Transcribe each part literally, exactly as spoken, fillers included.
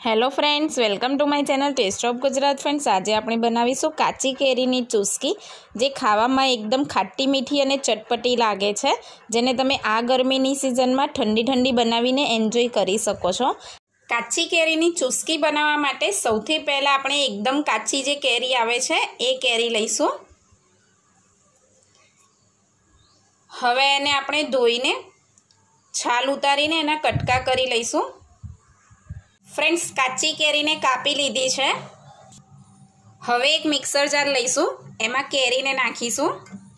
Hello friends, welcome to my channel taste of Gujarat. Friends, आज આપણે બનાવીશું કાચી કેરીની ચુસ્કી, જે ખાવામાં એકદમ ખાટી મીઠી અને ચટપટી લાગે છે, જેને તમે આ ગરમીની સિઝનમાં ઠંડી ઠંડી બનાવીને એન્જોય કરી શકો છો। કાચી કેરીની ચુસ્કી બનાવવા માટે સૌથી પહેલાં આપણે એકદમ કાચી જે કેરી આવે છે એ કેરી લઈશું। હવે એને આપણે ધોઈને છાલ ઉતારીને એના કટકા કરી લઈશું। फ्रेंड्स, काची केरी ने कापी लीधी है। हवे एक मिक्सर जार लईशू, एमां केरी ने नाखीशू।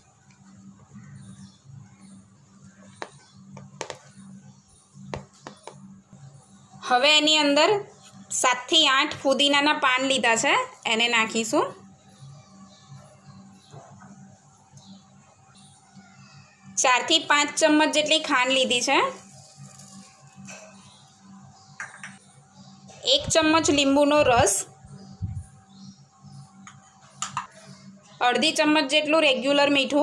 हवे एनी अंदर सात थी आठ फुदीनाना पान लीधा है, एने नाखीशू। चार थी पांच चम्मच जेटली खांड लीधी है। एक चम्मच લીંબુનો रस, अर्धी चम्मच जेटલું रेग्युलर मीठू,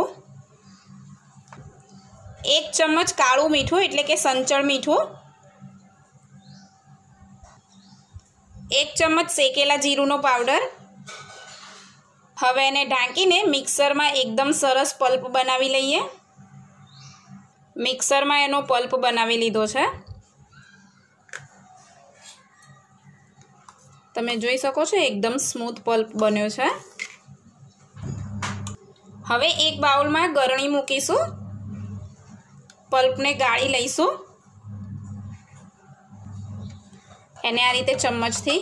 एक चम्मच काळું मीठू एटले के संचळ मीठू, एक चम्मच सेकेला जीरुंनो पाउडर। हवे एने ढांकीने मिक्सर में एकदम सरस पल्प बनावी लईए। मिक्सर में एनो पल्प बनावी लीधो छे। तमे जोई सको छो एकदम स्मूथ पल्प बन्यो छे। हवे एक बाउल में गरणी मूकीशुं, पल्प ने गाળી लईशुं। एने आ रीते चम्मच थी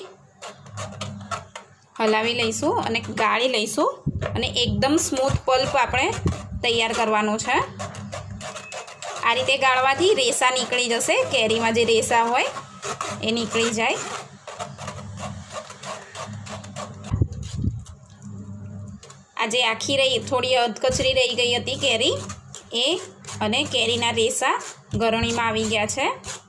हलावी लईशुं अने गाળી लईशुं अने एकदम स्मूथ पल्प आपणे तैयार करवानो छे। आ रीते गाळवाथी रेसा निकળી जशे, केरीमां जे रेसा होय ए निकળી जाय। आज आखी रही थोड़ी अधकचरी रही गई थी केरी ए अने केरीना रेसा गरणी में आवी गया छे।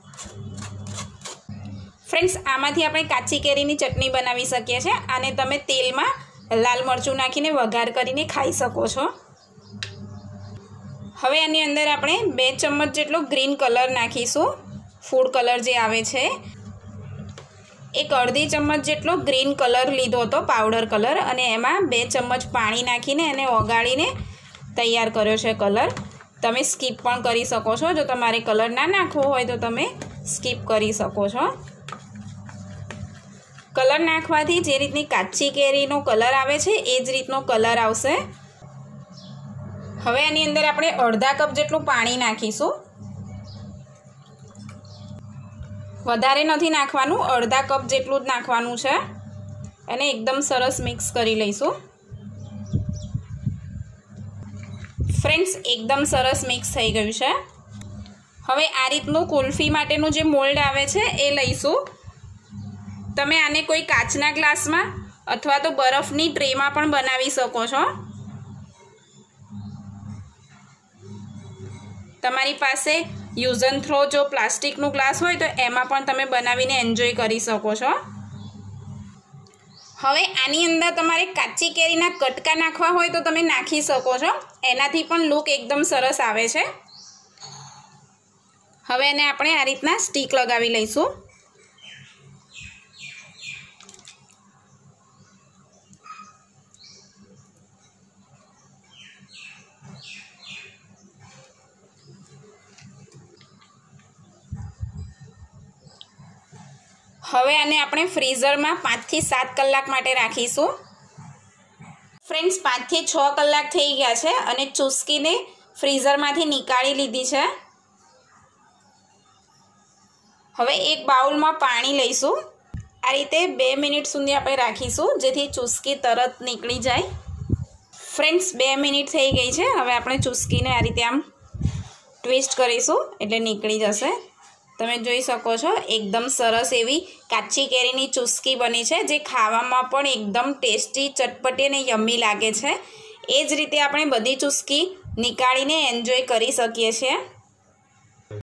फ्रेंड्स, आमांथी आपणे काची केरीनी चटनी बनावी शकीए छे। आने तमे तेल में लाल मरचुं नाखीने वघार करीने खाई शको छो। हवे आनी अंदर आपणे बे चम्मच जेटलो ग्रीन कलर नाखीशुं, फूड कलर जे आवे छे। एक अर्धी चम्मच जेटलो ग्रीन कलर लीधो तो पाउडर कलर, अने एमां बे चम्मच पाणी नाखीने एने ओगाळीने तैयार कर्यो छे कलर। तमे स्कीप पण करी शको छो, जो तमारे कलर ना नाखवो होय तो तमे स्कीप करी शको छो। कलर नाखवाथी जे रीतनी काची केरीनो कलर आवे छे ए ज रीतनो कलर आवशे। हवे आनी अंदर आपणे अर्धा कप जेटલું पाणी नाखीशुं। वधारे नहीं नाखवानुं, अर्धा कप जेटलुं ज नाखवानुं छे। एने एकदम सरस मिक्स करी लईशुं। फ्रेंड्स, एकदम सरस मिक्स थई गयुं छे। हवे आ रीतनुं कुल्फी माटेनुं जे मोल्ड आवे छे ए लईशुं। तमे आने कोई काचना ग्लास में अथवा तो बरफनी ट्रे में पण बनावी शको छो। तमारी पासे यूज एंड थ्रो जो प्लास्टिक नो ग्लास होय तो एमां पण तमे बनावीने एन्जॉय करी शको छो। हवे आनी अंदर तमारे काची केरीना कटका नाखवा होय तो तमे नाखी शको छो, एनाथी पण लुक एकदम सरस आवे छे। हवे एने आपणे आ रीतना स्टीक लगावी लईशुं। हवे आने आपणे फ्रीजर में पांच थी सात कलाक माटे राखीशुं। फ्रेंड्स, पांच थी छ कलाक थई गया छे अने चुस्कीने फ्रीजर मांथी निकाळी लीधी छे। हवे एक बाउल में पाणी लईशुं। आ रीते बे मिनिट सुधी आपणे राखीशुं, जेथी चुस्की तरत निकળી जाय। फ्रेंड्स, बे मिनिट थई गई छे। हवे आपणे चुस्कीने आ रीते आम ट्विस्ट करीशुं एटले निकળી जशे। तमे जोई शको छो एकदम सरस एवी काची केरीनी चुस्की बनी छे, जे खावामां पण एकदम टेस्टी, चटपटी अने यम्मी लागे छे। ए ज रीते आपणे बधी चुस्की निकाळीने एन्जॉय करी शकीए छीए।